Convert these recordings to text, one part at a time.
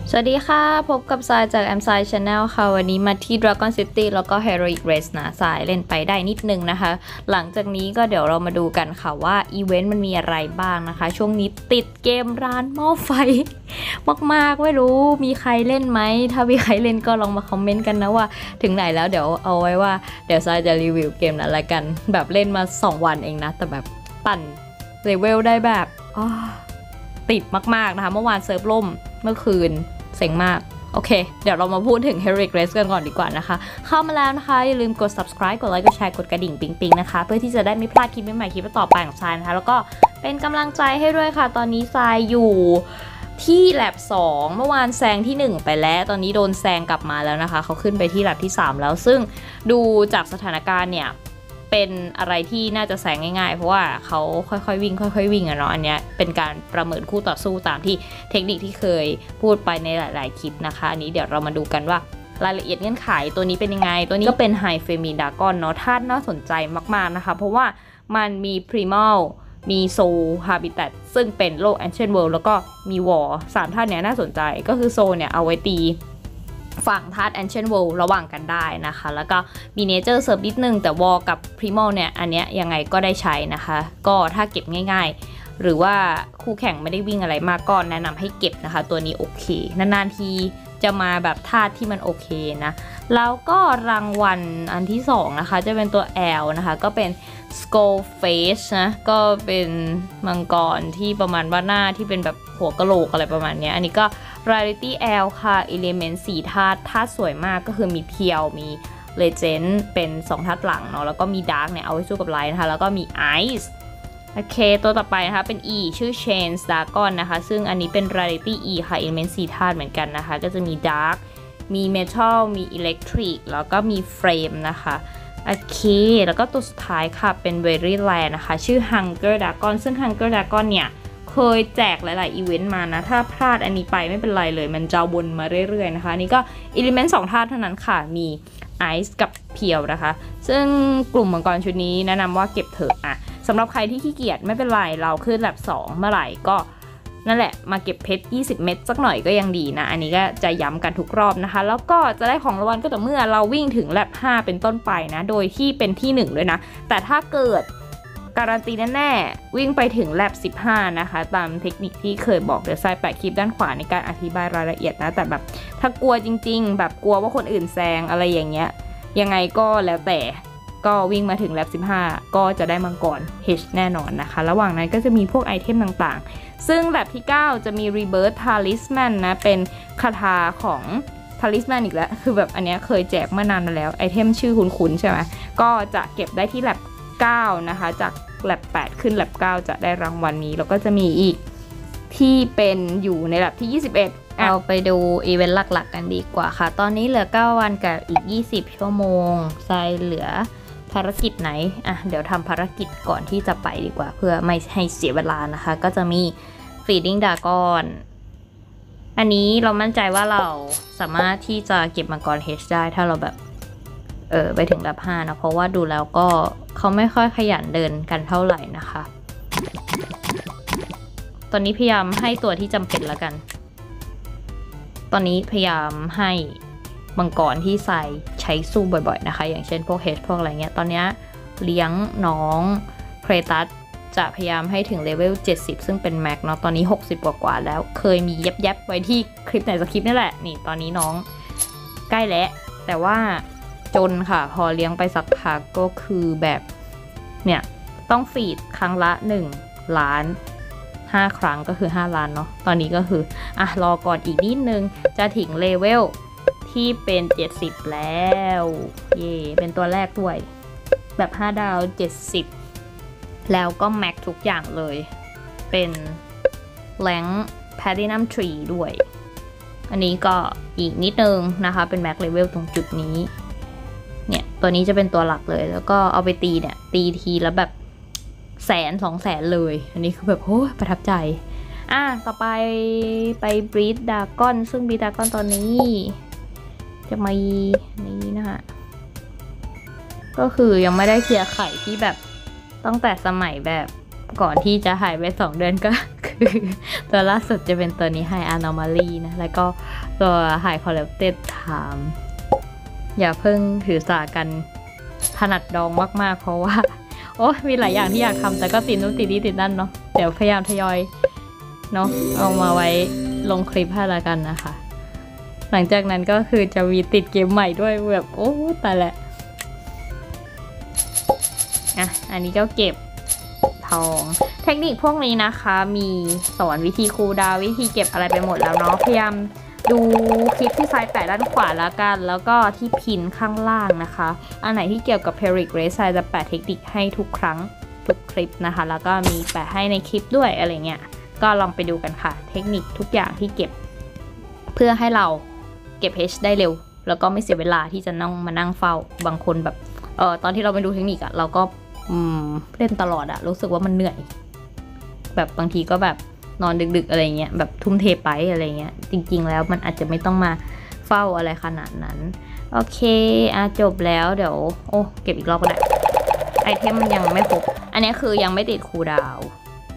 สวัสดีค่ะพบกับทรายจาก M Sai Channel ค่ะวันนี้มาที่ Dragon City แล้วก็ Heroic Race นะทรายเล่นไปได้นิดนึงนะคะหลังจากนี้ก็เดี๋ยวเรามาดูกันค่ะว่าอีเวนต์มันมีอะไรบ้างนะคะช่วงนี้ติดเกมร้านหม้อไฟมากๆไม่รู้มีใครเล่นไหมถ้ามีใครเล่นก็ลองมาคอมเมนต์กันนะว่าถึงไหนแล้วเดี๋ยวเอาไว้ว่าเดี๋ยวทรายจะรีวิวเกมนั้นละกันแบบเล่นมา2 วันเองนะแต่แบบปั่นเลเวลได้แบบติดมากๆนะคะเมื่อวานเซิร์ฟล่มเมื่อคืนเซ็งมากโอเคเดี๋ยวเรามาพูดถึง Heroic Race กันก่อนดีกว่านะคะเข้ามาแล้วนะคะอย่าลืมกด subscribe กดไลค์กดแชร์กดกระดิ่งปิ๊งๆนะคะเพื่อที่จะได้ไม่พลาดคลิปใหม่ๆคลิปต่อไปของทรายนะคะแล้วก็เป็นกำลังใจให้ด้วยค่ะตอนนี้ทรายอยู่ที่แลบ2เมื่อวานแซงที่1ไปแล้วตอนนี้โดนแซงกลับมาแล้วนะคะเขาขึ้นไปที่แลบที่3แล้วซึ่งดูจากสถานการณ์เนี่ยเป็นอะไรที่น่าจะแซงง่ายๆเพราะว่าเขาค่อยๆวิ่งอะเนาะอันเนี้ยเป็นการประเมินคู่ต่อสู้ตามที่เทคนิคที่เคยพูดไปในหลายๆคลิปนะคะอันนี้เดี๋ยวเรามาดูกันว่ารายละเอียดเงื่อนไขตัวนี้เป็นยังไงตัวนี้ก็เป็นไฮเฟมินดากอนเนาะท่าน่าสนใจมากๆนะคะเพราะว่ามันมีพรีมัลมีโซฮาบิตัตซึ่งเป็นโลกแอนเชนเวิลด์แล้วก็มีวอร์3ท่านเนี้ยน่าสนใจก็คือโซเนี่ยเอาไว้ตีฝั่งธาตุ Ancient World ระหว่างกันได้นะคะแล้วก็มี Nature เสิร์ฟนิดนึงแต่วอลกับ Primal เนี่ยอันเนี้ยยังไงก็ได้ใช้นะคะก็ถ้าเก็บง่ายๆหรือว่าคู่แข่งไม่ได้วิ่งอะไรมากก็แนะนำให้เก็บนะคะตัวนี้โอเคนานๆทีจะมาแบบธาตุที่มันโอเคนะแล้วก็รางวัลอันที่2นะคะจะเป็นตัว L นะคะก็เป็น Skull Face นะก็เป็นมังกรที่ประมาณว่าหน้าที่เป็นแบบหัวกะโหลกอะไรประมาณนี้อันนี้ก็ Rarity L ค่ะ Element 4 ธาตุสวยมากก็คือมีเพียวมี Legend เป็น2 ธาตุหลังเนาะแล้วก็มี Dark เนี่ยเอาไว้สู้กับไลท์นะคะแล้วก็มี Ice โอเคตัวต่อไปนะคะเป็น E ชื่อ Chains Dragon นะคะซึ่งอันนี้เป็น Rarity E ค่ะ Element 4 ธาตุเหมือนกันนะคะก็จะมี Dark มี Metal มี Electric แล้วก็มี Flame นะคะโอเคแล้วก็ตัวสุดท้ายค่ะเป็น Very Rare นะคะชื่อ Hunger Dragon ซึ่ง Hunger Dragon เนี่ยเคยแจกหลายๆอีเวนต์มานะถ้าพลาดอันนี้ไปไม่เป็นไรเลยมันจะวนมาเรื่อยๆนะคะนี่ก็ Element 2 ธาตุเท่านั้นค่ะมี Ice กับเพียวนะคะซึ่งกลุ่มมังกรชุดนี้แนะนำว่าเก็บเถอะอะสำหรับใครที่ขี้เกียจไม่เป็นไรเราขึ้นแลบ2เมื่อไหร่ก็นั่นแหละมาเก็บเพชร20 เม็ดสักหน่อยก็ยังดีนะอันนี้ก็จะย้ำกันทุกรอบนะคะแล้วก็จะได้ของรางวัลก็ต่อเมื่อเราวิ่งถึงแลบ5เป็นต้นไปนะโดยที่เป็นที่1ด้วยนะแต่ถ้าเกิดการันตีแน่ๆวิ่งไปถึงแลบ15นะคะตามเทคนิคที่เคยบอกเดี๋ยวทรายแปะคลิปด้านขวาในการอธิบายรายละเอียดนะแต่แบบถ้ากลัวจริงๆแบบกลัวว่าคนอื่นแซงอะไรอย่างเงี้ยยังไงก็แล้วแต่ก็วิ่งมาถึงแลบ15ก็จะได้มังกร H แน่นอนนะคะระหว่างนั้นก็จะมีพวกไอเทมต่างๆซึ่งแลบที่9จะมี Rebirth Talisman นะเป็นคาถาของ Talisman อีกแล้วคือแบบอันเนี้ยเคยแจกเมื่อนานมาแล้วไอเทมชื่อคุ้นๆใช่ไหมก็จะเก็บได้ที่แลบ9นะคะจากแลบ8ขึ้นแลบ9จะได้รางวัลนี้แล้วก็จะมีอีกที่เป็นอยู่ในแลบที่21เอาไปดูอีเวนต์หลักๆกันดีกว่าค่ะตอนนี้เหลือ9วันกับอีก20ชั่วโมงทรายเหลือภารกิจไหนเดี๋ยวทำภารกิจก่อนที่จะไปดีกว่าเพื่อไม่ให้เสียเวลานะคะก็จะมี Feeding Dragon อันนี้เรามั่นใจว่าเราสามารถที่จะเก็บมังกร H ได้ถ้าเราแบบไปถึงระดับ5นะเพราะว่าดูแล้วก็เขาไม่ค่อยขยันเดินกันเท่าไหร่นะคะตอนนี้พยายามให้ตัวที่จำเป็นแล้วกันตอนนี้พยายามให้มังกรที่ใช้สู้บ่อยๆนะคะอย่างเช่นพวก H พวกอะไรเงี้ยตอนนี้เลี้ยงน้องเครตัสจะพยายามให้ถึงเลเวล70ซึ่งเป็นแม็กเนาะตอนนี้60กว่าแล้วเคยมีแยบๆไว้ที่คลิปไหนสักคลิปนี่แหละนี่ตอนนี้น้องใกล้แล้วแต่ว่าจนค่ะพอเลี้ยงไปสักพักก็คือแบบเนี่ยต้องฟีดครั้งละ1 ล้าน5 ครั้งก็คือ5 ล้านเนาะตอนนี้ก็คือรอก่อนอีกนิดนึงจะถึงเลเวลที่เป็น70แล้วเย่เป็นตัวแรกด้วยแบบ5 ดาว70แล้วก็แม็กทุกอย่างเลยเป็นแรงแพลตินัมทรีด้วยอันนี้ก็อีกนิดนึงนะคะเป็นแม็กเลเวลตรงจุดนี้เนี่ยตัวนี้จะเป็นตัวหลักเลยแล้วก็เอาไปตีเนี่ยตีทีแล้วแบบ100,000-200,000เลยอันนี้คือแบบโอ้ประทับใจต่อไปไปบรีดดากอนซึ่งบรีดดากอนตอนนี้จะมานี้นะคะก็คือยังไม่ได้เคลียร์ไข่ที่แบบตั้งแต่สมัยแบบก่อนที่จะหายไป2 เดือนก็ตัวล่าสุดจะเป็นตัวนี้ High Anomaly นะแล้วก็ตัว High Corrupted Time อย่าเพิ่งถือสากันถนัดดองมากๆเพราะว่าโอ้มีหลายอย่างที่อยากทำแต่ก็ติดนู่นติดนี่ติดนั่นเนาะเดี๋ยวพยายามทยอยเนาะเอามาไว้ลงคลิปให้ละกันนะคะหลังจากนั้นก็คือจะมีติดเกมใหม่ด้วยแบบโอ้ตายแหละอันนี้ก็เก็บทองเทคนิคพวกนี้นะคะมีสอนวิธีคูลดาวน์วิธีเก็บอะไรไปหมดแล้วเนาะพยายามดูคลิปที่ซ้ายแปะด้านขวาแล้วกันแล้วก็ที่พินข้างล่างนะคะอันไหนที่เกี่ยวกับ Peric Race จะแปะเทคนิคให้ทุกครั้งทุกคลิปนะคะแล้วก็มีแปะให้ในคลิปด้วยอะไรเงี้ยก็ลองไปดูกันค่ะเทคนิคทุกอย่างที่เก็บเพื่อให้เราเก็บ H ได้เร็วแล้วก็ไม่เสียเวลาที่จะนั่งมานั่งเฝ้าบางคนแบบตอนที่เราไปดูเทคนิคเราก็เล่นตลอดรู้สึกว่ามันเหนื่อยแบบบางทีก็แบบนอนดึกๆอะไรเงี้ยแบบทุ่มเทไปอะไรเงี้ยจริงๆแล้วมันอาจจะไม่ต้องมาเฝ้าอะไรขนาดนั้นโอเคจบแล้วเดี๋ยวเก็บอีกรอบก็ได้ไอเทมมันยังไม่ครบอันนี้คือยังไม่ติดคูลดาวน์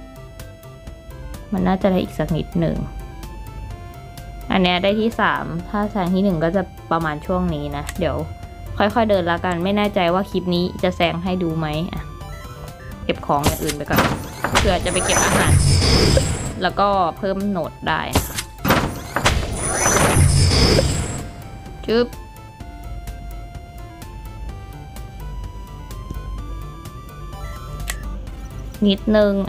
มันน่าจะได้อีกสักนิดหนึ่งอันนี้ได้ที่3ถ้าแซงที่1ก็จะประมาณช่วงนี้นะเดี๋ยวค่อยๆเดินละกันไม่แน่ใจว่าคลิปนี้จะแซงให้ดูไหมเก็บของอย่างอื่นไปก่อนเพื่อจะไปเก็บอาหารแล้วก็เพิ่มโหนดได้นะคะจึ๊บนิดนึง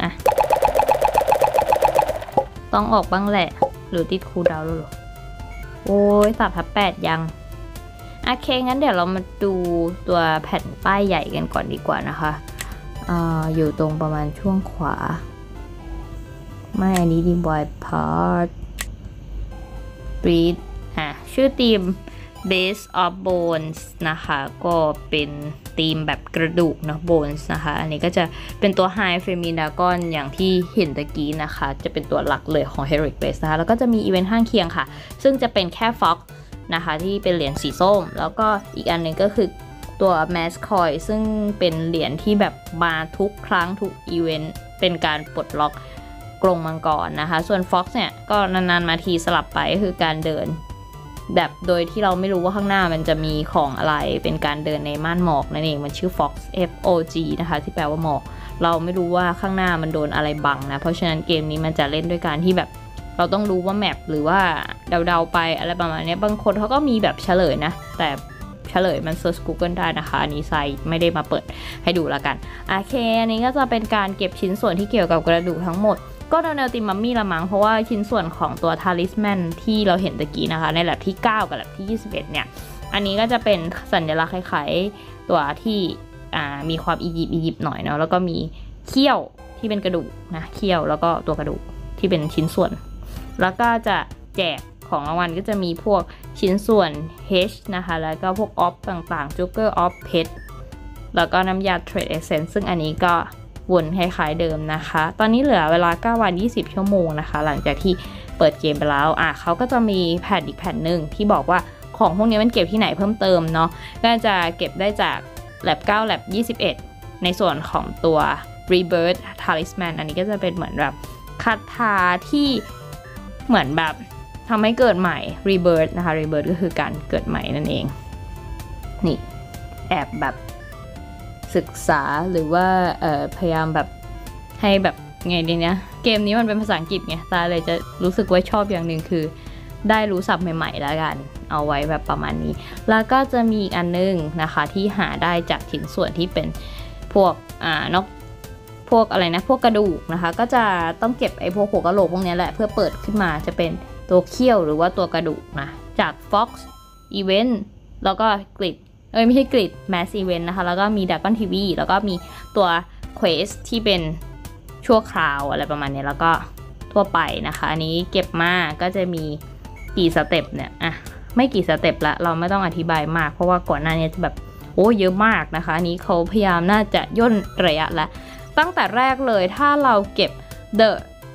ต้องออกบ้างแหละหรือติดคูลดาวน์หรอโอ้ย3/8ยังโอเคงั้นเดี๋ยวเรามาดูตัวแผ่นป้ายใหญ่กันก่อนดีกว่านะคะอยู่ตรงประมาณช่วงขวาไม่อันนี้ดีบอยพาร์ทบีดชื่อทีม Base of Bones นะคะก็เป็นทีมแบบกระดูกเนาะ Bones นะคะอันนี้ก็จะเป็นตัว High Female Dragon อย่างที่เห็นตะกี้นะคะจะเป็นตัวหลักเลยของ Heroic Race นะคะแล้วก็จะมีอีเวนต์ข้างเคียงค่ะซึ่งจะเป็นแค่ Foxนะคะที่เป็นเหรียญสีส้มแล้วก็อีกอันหนึ่งก็คือตัว Mask Coin ซึ่งเป็นเหรียญที่แบบมาทุกครั้งทุกอีเวนต์เป็นการปลดล็อกกรงมังกรนะคะส่วน Fox เนี่ยก็นานๆมาทีสลับไปคือการเดินแบบโดยที่เราไม่รู้ว่าข้างหน้ามันจะมีของอะไรเป็นการเดินในม่านหมอกนั่นเองมันชื่อ Fox FOG นะคะที่แปลว่าหมอกเราไม่รู้ว่าข้างหน้ามันโดนอะไรบังนะเพราะฉะนั้นเกมนี้มันจะเล่นด้วยการที่แบบเราต้องรู้ว่าแมปหรือว่าเดาๆไปอะไรประมาณนี้บางคนเขาก็มีแบบเฉลยนะแต่เฉลยมันเซิร์ช Google ได้นะคะอันนี้ไซต์ไม่ได้มาเปิดให้ดูละกันโอเคอันนี้ก็จะเป็นการเก็บชิ้นส่วนที่เกี่ยวกับกระดูกทั้งหมดก็แนวตีมัมมี่ละมั้งเพราะว่าชิ้นส่วนของตัวทาลิสแมนที่เราเห็นตะกี้นะคะในแลบที่9กับแลบที่21เนี่ยอันนี้ก็จะเป็นสัญลักษณ์คล้ายๆตัวที่มีความอียิปต์หน่อยเนาะแล้วก็มีเขี้ยวที่เป็นกระดูกนะเขี้ยวแล้วก็ตัวกระดูกที่เป็นชิ้นส่วนแล้วก็จะแจกของรางวัลก็จะมีพวกชิ้นส่วน H นะคะแล้วก็พวกออฟต่างๆ Joker of Pet แล้วก็น้ำยา Trade Essence ซึ่งอันนี้ก็วนคล้ายๆเดิมนะคะตอนนี้เหลือเวลา9 วัน 20 ชั่วโมงนะคะหลังจากที่เปิดเกมไปแล้วเขาก็จะมีแผ่นอีกแผ่นหนึ่งที่บอกว่าของพวกนี้มันเก็บที่ไหนเพิ่มเติมเนาะก็จะเก็บได้จาก Lab 9 Lab 21ในส่วนของตัว Rebirth Talisman อันนี้ก็จะเป็นเหมือนแบบคาถาที่เหมือนแบบทำให้เกิดใหม่ Rebirth นะคะ Rebirth ก็คือการเกิดใหม่นั่นเองนี่แอบแบบศึกษาหรือว่าพยายามแบบให้แบบไงดีเนี่ยเกมนี้มันเป็นภาษาอังกฤษไงตาเลยจะรู้สึกว่าชอบอย่างหนึ่งคือได้รู้ศัพท์ใหม่ๆแล้วกันเอาไว้แบบประมาณนี้แล้วก็จะมีอีกอันนึงนะคะที่หาได้จากชิ้นส่วนที่เป็นพวกพวกอะไรนะพวกกระดูกนะคะก็จะต้องเก็บไอ้พวกหัวกะโหลกพวกนี้แหละเพื่อเปิดขึ้นมาจะเป็นตัวเขี้ยวหรือว่าตัวกระดูกนะจาก Fox Event แล้วก็กริดไม่ใช่กริด Mass Event นะคะแล้วก็มี Dragon TV แล้วก็มีตัว Quest ที่เป็นชั่วคราวอะไรประมาณนี้แล้วก็ทั่วไปนะคะอันนี้เก็บมาก็จะมีกี่สเต็ปเนี่ยไม่กี่สเต็ปละเราไม่ต้องอธิบายมากเพราะว่าก่อนหน้านี้จะแบบเยอะมากนะคะอันนี้เขาพยายามน่าจะย่นระยะละตั้งแต่แรกเลยถ้าเราเก็บ The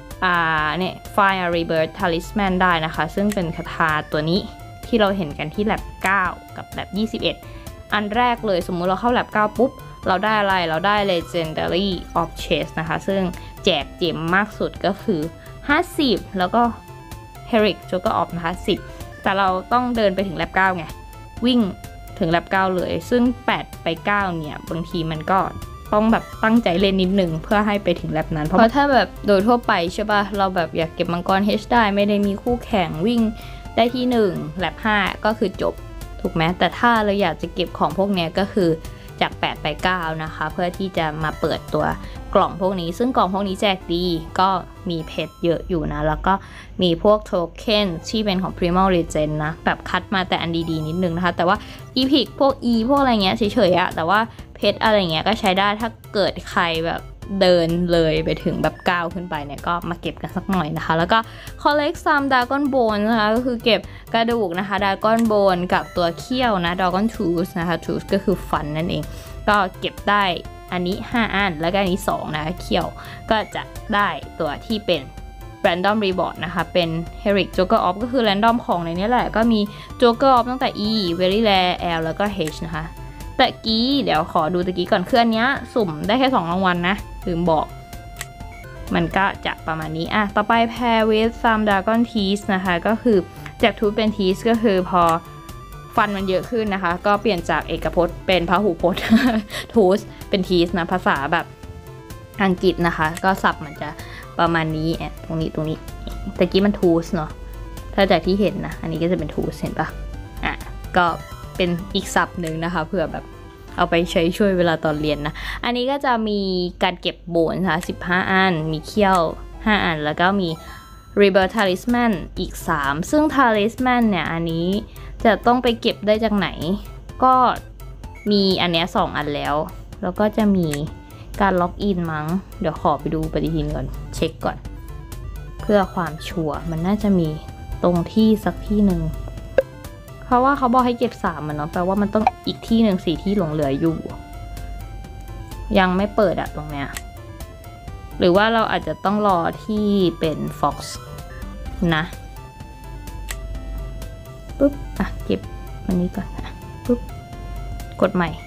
Fire Rebirth Talisman ได้นะคะซึ่งเป็นคาถาตัวนี้ที่เราเห็นกันที่ Lab 9 กับ Lab 21อันแรกเลยสมมุติเราเข้า Lab 9 ปุ๊บเราได้อะไรเราได้ Legendary of Chase นะคะซึ่งแจกเจมมากสุดก็คือ 50แล้วก็ Herrick Joker of นะคะ10แต่เราต้องเดินไปถึงแลป9ไงวิ่งถึงแลป9เลยซึ่ง8ไป9เนี่ยบางทีมันก็ต้องแบบตั้งใจเล่นนิดนึงเพื่อให้ไปถึงแลปนั้นเพราะถ้าแบบโดยทั่วไปใช่ป่ะเราแบบอยากเก็บมังกร H ได้ไม่ได้มีคู่แข่งวิ่งได้ที่1แลป5ก็คือจบถูกไหมแต่ถ้าเราอยากจะเก็บของพวกนี้ก็คือจาก8ไป9นะคะเพื่อที่จะมาเปิดตัวกล่องพวกนี้ซึ่งกล่องพวกนี้แจกดีก็มีเพชรเยอะอยู่นะแล้วก็มีพวกโทเค็นที่เป็นของ Primal Legend นะแบบคัดมาแต่อันดีๆนิดนึงนะคะแต่ว่า Epic พวก E พวกอะไรเงี้ยเฉยๆอะแต่ว่าเพชรอะไรเงี้ยก็ใช้ได้ถ้าเกิดใครแบบเดินเลยไปถึงแบบ9ขึ้นไปเนี่ยก็มาเก็บกันสักหน่อยนะคะแล้วก็ collect some dragon bone นะคะก็คือเก็บกระดูกนะคะ dragon bone กับตัวเขี้ยวนะ dragon tooth นะคะ tooth ก็คือฟันนั่นเองก็เก็บได้อันนี้5อันแล้วก็อันนี้2นะเขี้ยวก็จะได้ตัวที่เป็น random reward นะคะเป็น Herrick Joker of ก็คือ random ของในนี้แหละก็มี Joker of ตั้งแต่ E very rare L แล้วก็ H นะคะแต่กี้เดี๋ยวขอดูตะกี้ก่อนคืออันนี้สุ่มได้แค่2รางวัลนะลืมบอกมันก็จะประมาณนี้อ่ะต่อไป pair with some dragon teeth นะคะก็คือจาก tooth เป็น teeth ก็คือพอฟันมันเยอะขึ้นนะคะก็เปลี่ยนจากเอกพจน์เป็นพหูพจน์ tooth เป็น teeth นะภาษาแบบอังกฤษนะคะก็ศัพท์มันจะประมาณนี้ตรงนี้ตะกี้มัน tooth เนาะถ้าจากที่เห็นนะอันนี้ก็จะเป็น tooth เห็นปะอ่ะก็เป็นอีกศัพท์หนึ่งนะคะเผื่อแบบเอาไปใช้ช่วยเวลาตอนเรียนนะอันนี้ก็จะมีการเก็บโบนนะคะ15อันมีเขี้ยว5อันแล้วก็มี Rebirth Talisman อีก3ซึ่ง Talisman เนี่ยอันนี้จะต้องไปเก็บได้จากไหนก็มีอันเนี้ย2อันแล้วก็จะมีการล็อกอินมั้งเดี๋ยวขอไปดูปฏิทินก่อนเช็คก่อนเพื่อความชัวร์มันน่าจะมีตรงที่สักที่หนึ่งเพราะว่าเขาบอกให้เก็บ3มันเนาะแปลว่ามันต้องอีกที่หนึ่ง4ที่หลงเหลืออยู่ยังไม่เปิดอะตรงเนี้ยหรือว่าเราอาจจะต้องรอที่เป็น Fox นะปุ๊บอ่ะเก็บอันนี้ก่อนปุ๊บกดใหม่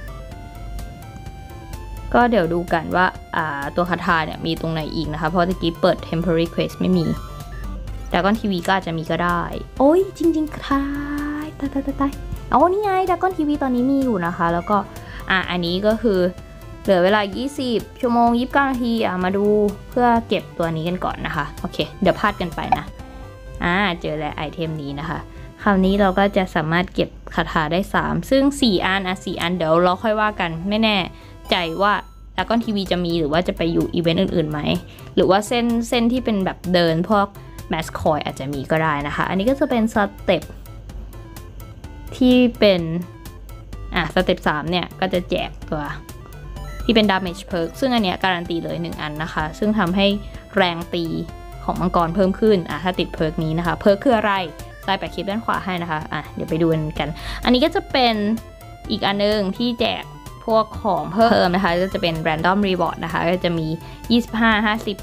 ก็เดี๋ยวดูกันว่าตัวคาถาเนี่ยมีตรงไหนอีกนะคะเพราะตะกี้เปิด temporary quest ไม่มีDragon TV ก็อาจจะมีก็ได้โอ้ยจริงๆค่ะตายเอานี่ไง Dragon TV ตอนนี้มีอยู่นะคะแล้วก็อันนี้ก็คือเหลือเวลา20ชั่วโมง29นาทีมาดูเพื่อเก็บตัวนี้กันก่อนนะคะโอเคเดี๋ยวพาดกันไปนะเจอแล้วไอเทมนี้นะคะคราวนี้เราก็จะสามารถเก็บคาถาได้3ซึ่ง4อัน4อันเดี๋ยวเราค่อยว่ากันไม่แน่ใจว่าDragon TV จะมีหรือว่าจะไปอยู่อีเวนต์อื่นๆไหมหรือว่าเส้นที่เป็นแบบเดินพวกแมสคอยอาจจะมีก็ได้นะคะอันนี้ก็จะเป็นสเต็ปที่เป็นสเต็ป3เนี่ยก็จะแจกตัวที่เป็น damage perk ซึ่งอันเนี้ยการันตีเลย1อันนะคะซึ่งทำให้แรงตีของมังกรเพิ่มขึ้นถ้าติดเพิร์กนี้นะคะเพิร์กคืออะไรใส่แปะคลิปด้านขวาให้นะคะเดี๋ยวไปดูกันอันนี้ก็จะเป็นอีกอันนึงที่แจกพวกของเพิ่มนะคะก็จะเป็น random reward นะคะก็จะมี25 50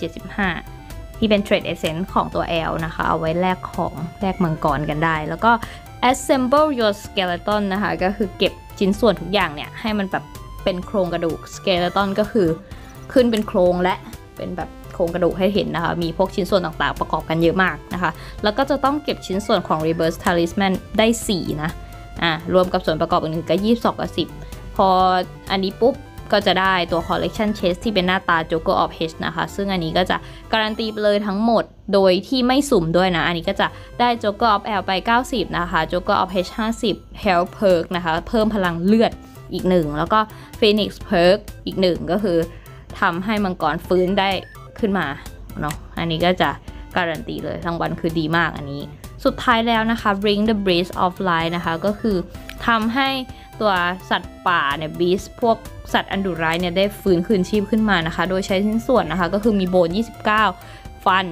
75ที่เป็น Trade Essence ของตัว L นะคะเอาไว้แลกของแลกมังกรกันได้แล้วก็ Assemble your skeleton นะคะก็คือเก็บชิ้นส่วนทุกอย่างเนี่ยให้มันแบบเป็นโครงกระดูก Skeleton ก็คือขึ้นเป็นโครงและเป็นแบบโครงกระดูกให้เห็นนะคะมีพวกชิ้นส่วนต่างๆประกอบกันเยอะมากนะคะแล้วก็จะต้องเก็บชิ้นส่วนของ Rebirth Talisman ได้4นะรวมกับส่วนประกอบอื่นๆก็22กับ10พออันนี้ปุ๊บก็จะได้ตัว collection chest ที่เป็นหน้าตา Joker of H นะคะซึ่งอันนี้ก็จะการันตีไปเลยทั้งหมดโดยที่ไม่สุ่มด้วยนะอันนี้ก็จะได้ Joker of L ไป90นะคะ Joker of H 50 Health Perk นะคะเพิ่มพลังเลือดอีก1แล้วก็ Phoenix Perk อีก1ก็คือทำให้มังกรฟื้นได้ขึ้นมาเนาะอันนี้ก็จะการันตีเลยรางวัลคือดีมากอันนี้สุดท้ายแล้วนะคะ Bring the Breath of Life นะคะก็คือทำให้ตัวสัตว์ป่าเนี่ยบีสพวกสัตว์อันดุร้ายเนี่ยได้ฟื้นคืนชีพขึ้นมานะคะโดยใช้ชิ้นส่วนนะคะก็คือมีโบน29ฟัน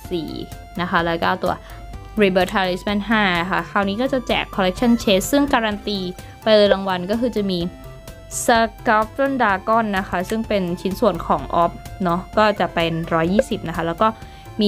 14นะคะแล้วก็ตัว Rebirth Talisman 5นะคะคราวนี้ก็จะแจก Collection Chest ซึ่งการันตีไปเลยรางวัลก็คือจะมี Sculpted Dragon นะคะซึ่งเป็นชิ้นส่วนของออฟเนาะก็จะเป็น120นะคะแล้วก็มี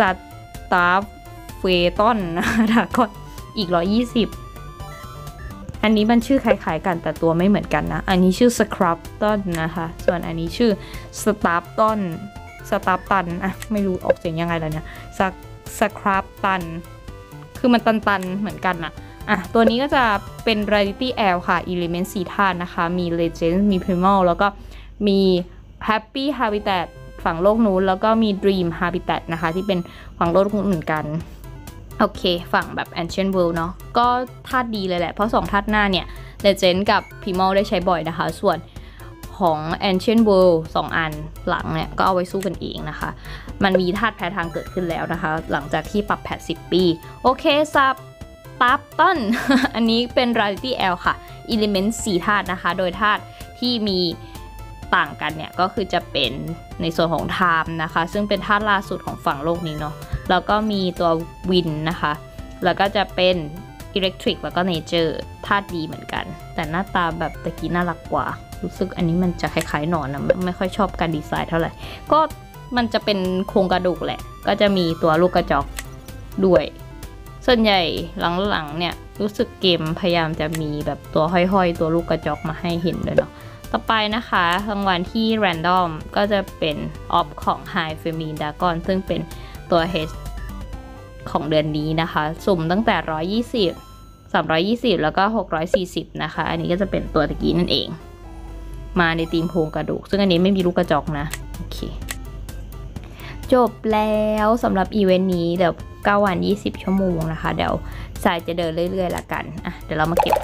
Staff Phaeton นะคะดราก้อนอีก120อันนี้มันชื่อคล้ายๆกันแต่ตัวไม่เหมือนกันนะอันนี้ชื่อ Sculpton นะคะส่วนอันนี้ชื่อ Staffton สตาร์ตันอะไม่รู้ออกเสียงยังไงแล้วเนี่ยสครับตันคือมันตันเหมือนกันอะตัวนี้ก็จะเป็น Rarity L ค่ะ Element 4 ธาตุนะคะมี Legend มี Primal แล้วก็มี Happy Habitat ฝั่งโลกนู้นแล้วก็มี Dream Habitat นะคะที่เป็นฝั่งโลกนู้นเหมือนกันโอเคฝั่งแบบ Ancient World เนาะก็ธาตุดีเลยแหละเพราะ2ธาตุหน้าเนี่ย Legend กับ Primal ได้ใช้บ่อยนะคะส่วนของ Ancient World 2 อันหลังเนี่ยก็เอาไว้สู้กันเองนะคะมันมีธาตุแพ้ทางเกิดขึ้นแล้วนะคะหลังจากที่ปรับแพท10 ปีโอเคซับตับต้น อันนี้เป็น Rarity L ค่ะ Element 4 ธาตุนะคะโดยธาตุที่มีต่างกันเนี่ยก็คือจะเป็นในส่วนของ Time นะคะซึ่งเป็นธาตุล่าสุดของฝั่งโลกนี้เนาะแล้วก็มีตัว Wind นะคะแล้วก็จะเป็น Electric แล้วก็ Nature ธาตุดีเหมือนกันแต่หน้าตาแบบตะกี้น่ารักกว่ารู้สึกอันนี้มันจะคล้ายๆหนอนนะไม่ค่อยชอบการดีไซน์เท่าไหร่ก็มันจะเป็นโครงกระดูกแหละก็จะมีตัวลูกกระจอกด้วยส่วนใหญ่หลังๆเนี่ยรู้สึกเกมพยายามจะมีแบบตัวห้อยๆตัวลูกกระจอกมาให้เห็นเลยเนาะต่อไปนะคะรางวัลที่ Random ก็จะเป็นออฟของ High Feminine Dragon ซึ่งเป็นตัว H ของเดือนนี้นะคะสุ่มตั้งแต่120 320แล้วก็640นะคะอันนี้ก็จะเป็นตัวตะกี้นั่นเองมาในธีมโครงกระดูกซึ่งอันนี้ไม่มีลูกกระจอกนะโอเคจบแล้วสำหรับอีเวนต์นี้เดี๋ยว9 วัน 20 ชั่วโมงนะคะเดี๋ยวสายจะเดินเรื่อยๆละกันเดี๋ยวเรามาเก็บ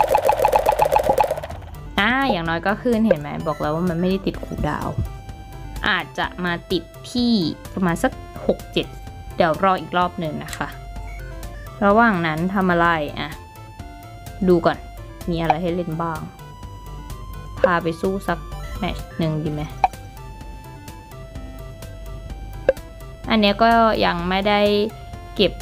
อย่างน้อยก็ขึ้นเห็นไหมบอกแล้วว่ามันไม่ได้ติดคูลดาวน์อาจจะมาติดที่ประมาณสัก 6-7 เดี๋ยวรออีกรอบหนึ่งนะคะระหว่างนั้นทำอะไรดูก่อนมีอะไรให้เล่นบ้างพาไปสู้สักแมตช์หนึ่งดีไหมอันนี้ก็ยังไม่ได้เก็บ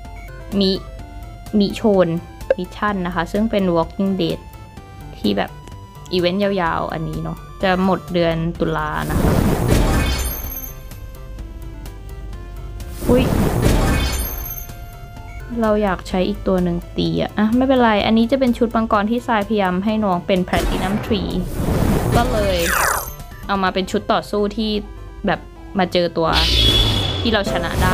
มิโชนมิชชั่นนะคะซึ่งเป็น Walking Dead ที่แบบอีเวนต์ยาวๆอันนี้เนาะจะหมดเดือนตุลานะคะอุ้ยเราอยากใช้อีกตัวหนึ่งตีไม่เป็นไรอันนี้จะเป็นชุดมังกรที่ทรายพยายามให้น้องเป็น Platinum Tree ก็เลยเอามาเป็นชุดต่อสู้ที่แบบมาเจอตัวที่เราชนะได้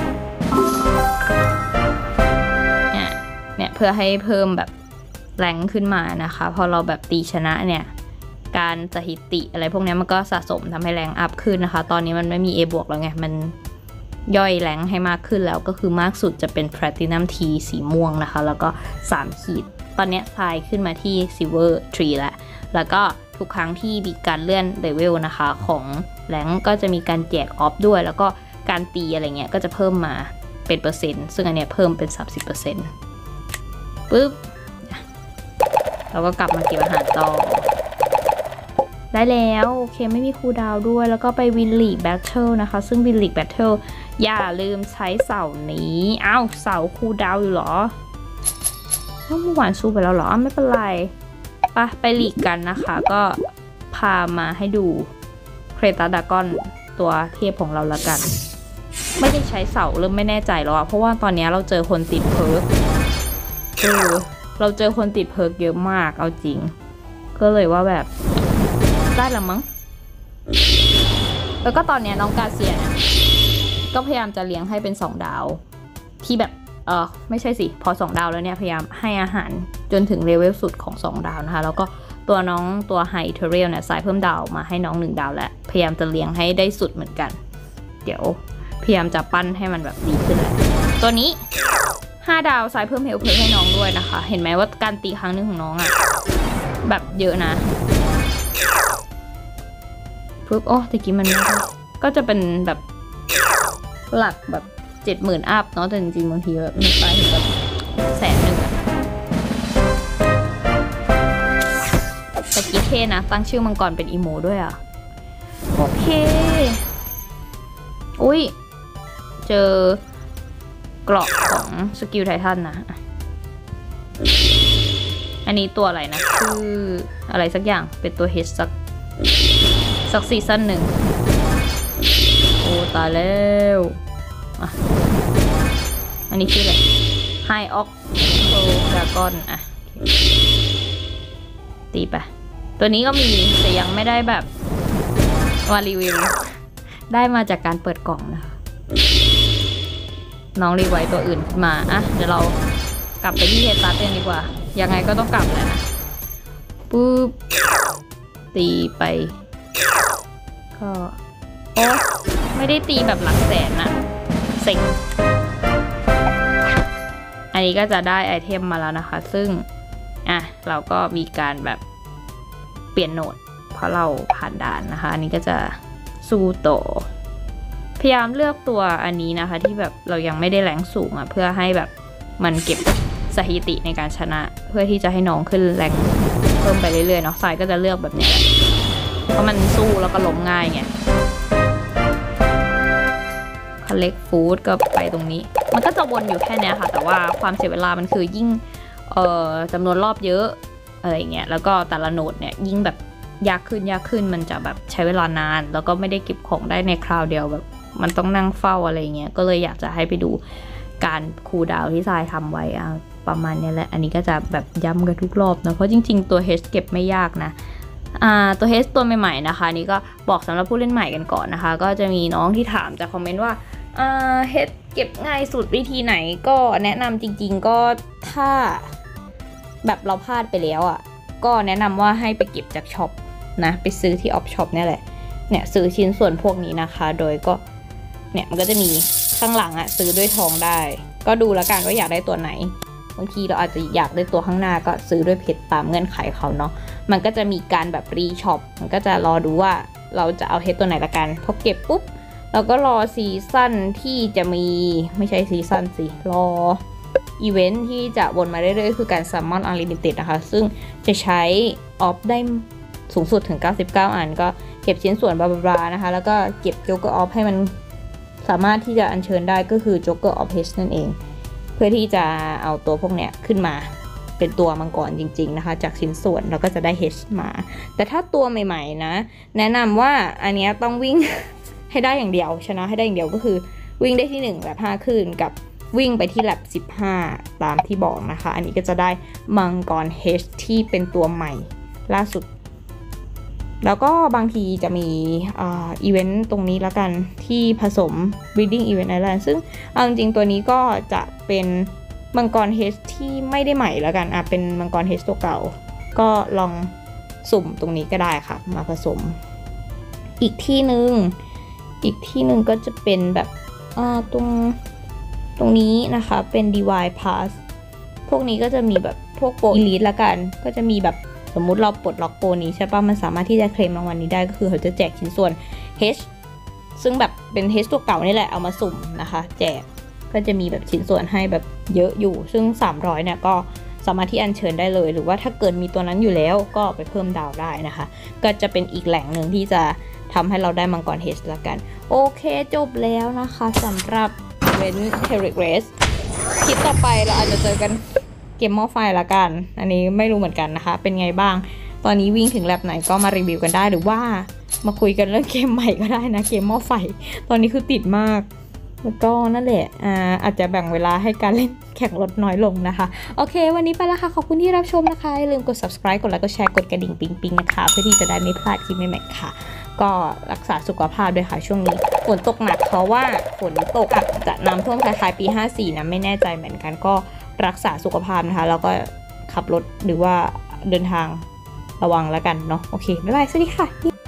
เนี่ยเพื่อให้เพิ่มแบบแรงขึ้นมานะคะพอเราแบบตีชนะเนี่ยการสถิติอะไรพวกนี้มันก็สะสมทำให้แรงอัพขึ้นนะคะตอนนี้มันไม่มี A บวกแล้วไงมันย่อยแรงให้มากขึ้นแล้วก็คือมากสุดจะเป็น Platinum T สีม่วงนะคะแล้วก็3 ขีดตอนนี้ทรายขึ้นมาที่ Silver Tree แล้วก็ทุกครั้งที่มีการเลื่อนเลเวลนะคะของแรงก็จะมีการแจกออฟด้วยแล้วก็การตีอะไรเงี้ยก็จะเพิ่มมาเป็นเปอร์เซ็นต์ซึ่งอันเนี้ยเพิ่มเป็น 30% ปึ๊บเราก็กลับมาเก็บอาหารต่อได้แล้วโอเคไม่มีคูลดาวน์ด้วยแล้วก็ไปวินลีกแบทเทิลนะคะซึ่งวินลีกแบทเทิลอย่าลืมใช้เสานี้เสาคูลดาวน์อยู่หรอเมื่อวานสู้ไปแล้วหรอไม่เป็นไรไปลีกกันนะคะก็พามาให้ดูเครตาดากอนตัวเทพของเราละกันไม่ได้ใช้เสาเริ่มไม่แน่ใจแล้วเพราะว่าตอนนี้เราเจอคนติดเพิร์กเราเจอคนติดเพิร์กเยอะมากเอาจริงก็เลยว่าแบบได้ละมั้งแล้วก็ตอนนี้น้องกาเซียนก็พยายามจะเลี้ยงให้เป็น2 ดาวที่แบบไม่ใช่สิพอ2 ดาวแล้วเนี่ยพยายามให้อาหารจนถึงเลเวลสุดของ2 ดาวนะคะแล้วก็ตัวน้องตัวไฮเทเรียลเนี่ยสายเพิ่มดาวมาให้น้อง1 ดาวแล้วพยายามจะเลี้ยงให้ได้สุดเหมือนกันเดี๋ยวพยายามจะปั้นให้มันแบบดีขึ้นแหละตัวนี้5 ดาวสายเพิ่มเฮลเพิ่มให้น้องด้วยนะคะเห็นไหมว่าการตีครั้งนึงของน้องแบบเยอะนะปึ๊บตะกี้มันไม่ได้ก็จะเป็นแบบหลักแบบ 70,000 อัพเนาะแต่จริงๆบางทีแบบมันไปถึงแบบ100,000ตะกี้เท่นะตั้งชื่อมังกรเป็นอีโมด้วยโอเคอุ้ยเจอเกราะของสกิลไททันนะอันนี้ตัวอะไรนะชื่ออะไรสักอย่างเป็นตัวเฮดสักซีซั่น1โอ้ตายแล้วอันนี้ชื่ออะไรไฮออกโตดราก้อนตีไปตัวนี้ก็มีแต่ยังไม่ได้แบบมารีวิวได้มาจากการเปิดกล่องนะคะน้องรีไวท์ตัวอื่นขึ้นมาอ่ะเดี๋ยวเรากลับไปที่เฮดซัสกันดีกว่ายังไงก็ต้องกลับเลยนะปุ๊บตีไปก็โอ้ไม่ได้ตีแบบหลักแสนนะเซ็งอันนี้ก็จะได้ไอเทมมาแล้วนะคะซึ่งเราก็มีการแบบเปลี่ยนโหนดเพราะเราผ่านด่านนะคะอันนี้ก็จะสู้ต่อพยายามเลือกตัวอันนี้นะคะที่แบบเรายังไม่ได้แรงสูงเพื่อให้แบบมันเก็บสถิติในการชนะเพื่อที่จะให้น้องขึ้นแรงเพิ่มไปเรื่อยๆเนาะสายก็จะเลือกแบบนี้เพราะมันสู้แล้วก็ล้มง่ายไงcollect food ก็ไปตรงนี้มันก็จะวนอยู่แค่นี้ค่ะแต่ว่าความเสียเวลามันคือยิ่งจำนวนรอบเยอะอะไรเงี้ยแล้วก็แต่ละโหนดเนี่ยยิ่งแบบยากขึ้นมันจะแบบใช้เวลานานแล้วก็ไม่ได้เก็บของได้ในคราวเดียวแบบมันต้องนั่งเฝ้าอะไรเงี้ยก็เลยอยากจะให้ไปดูการคูลดาวน์ที่ทรายทำไว้ประมาณนี้แหละอันนี้ก็จะแบบย้ำกันทุกรอบนะเพราะจริงๆตัว H เก็บไม่ยากนะตัว H ตัวใหม่ๆนะคะนี่ก็บอกสำหรับผู้เล่นใหม่กันก่อนนะคะก็จะมีน้องที่ถามจากคอมเมนต์ว่าH เก็บง่ายสุดวิธีไหนก็แนะนำจริงๆก็ถ้าแบบเราพลาดไปแล้วก็แนะนำว่าให้ไปเก็บจากช็อปนะไปซื้อที่ออฟช็อปนี่แหละเนี่ยซื้อชิ้นส่วนพวกนี้นะคะโดยก็เนี่ยมันก็จะมีข้างหลังซื้อด้วยทองได้ก็ดูแล้วกันว่าอยากได้ตัวไหนบางทีเราอาจจะอยากได้ตัวข้างหน้าก็ซื้อด้วยเพชรตามเงื่อนไขเขาเนาะมันก็จะมีการแบบรีช็อปมันก็จะรอดูว่าเราจะเอาเพชรตัวไหนละกันพอเก็บปุ๊บเราก็รอซีซั่นที่จะมีไม่ใช่ซีซั่นสิรออีเวนท์ที่จะวนมาเรื่อยๆคือการ Summon Unlimited นะคะซึ่งจะใช้ออฟได้สูงสุดถึง99อันก็เก็บชิ้นส่วนบลาๆนะคะแล้วก็เก็บ Joker of ให้มันสามารถที่จะอัญเชิญได้ก็คือ Joker of H นั่นเองเพื่อที่จะเอาตัวพวกเนี้ยขึ้นมาเป็นตัวมังกรจริงๆนะคะจากชิ้นส่วนเราก็จะได้ H มาแต่ถ้าตัวใหม่ๆนะแนะนำว่าอันนี้ต้องวิ่ง ให้ได้อย่างเดียวชนะให้ได้อย่างเดียวก็คือวิ่งได้ที่1แลบ5คืนกับวิ่งไปที่แลบ15ตามที่บอกนะคะอันนี้ก็จะได้มังกร H ที่เป็นตัวใหม่ล่าสุดแล้วก็บางทีจะมีอีเวนต์ตรงนี้แล้วกันที่ผสม Breeding Event Island ซึ่งเอาจริงๆตัวนี้ก็จะเป็นมังกร H ที่ไม่ได้ใหม่แล้วกันเป็นมังกร H ตัวเก่าก็ลองสุ่มตรงนี้ก็ได้ค่ะมาผสมอีกที่หนึ่งก็จะเป็นแบบตรงนี้นะคะเป็น Divine Pass พวกนี้ก็จะมีแบบพวกโปร Elite ละกันก็จะมีแบบสมมุติเราปลดล็อกโปรนี้ใช่ป่ะมันสามารถที่จะเคลมรางวัลนี้ได้ก็คือเขาจะแจกชิ้นส่วน H ซึ่งแบบเป็น H ตัวเก่านี่แหละเอามาสุ่มนะคะแจกก็จะมีแบบชิ้นส่วนให้แบบเยอะอยู่ซึ่ง300เนี่ยก็สามารถที่อัญเชิญได้เลยหรือว่าถ้าเกิดมีตัวนั้นอยู่แล้วก็ไปเพิ่มดาวได้นะคะก็จะเป็นอีกแหล่งหนึ่งที่จะทำให้เราได้มังกร H ละกันโอเคจบแล้วนะคะสำหรับเว้น Herrick Race คลิปต่อไปเราอาจจะเจอกันเกมหม้อไฟละกันอันนี้ไม่รู้เหมือนกันนะคะเป็นไงบ้างตอนนี้วิ่งถึงแลบไหนก็มารีวิวกันได้หรือว่ามาคุยกันเรื่องเกมใหม่ก็ได้นะเกมหม้อไฟตอนนี้คือติดมากแล้วก็นั่นแหละอาจจะแบ่งเวลาให้การเล่นแข่งรถน้อยลงนะคะโอเควันนี้ไปแล้วค่ะขอบคุณที่รับชมนะคะอย่าลืมกด subscribe กดไลค์กดแชร์กดกระดิ่งปิ๊งๆนะคะเพื่อที่จะได้ไม่พลาดคลิปใหม่ๆค่ะก็รักษาสุขภาพด้วยค่ะช่วงนี้ฝนตกหนักเพราะว่าฝนตกจะน้ำท่วมคล้ายๆปี54นะไม่แน่ใจเหมือนกันก็รักษาสุขภาพนะคะแล้วก็ขับรถหรือว่าเดินทางระวังแล้วกันเนาะโอเคบ๊ายบายสวัสดีค่ะ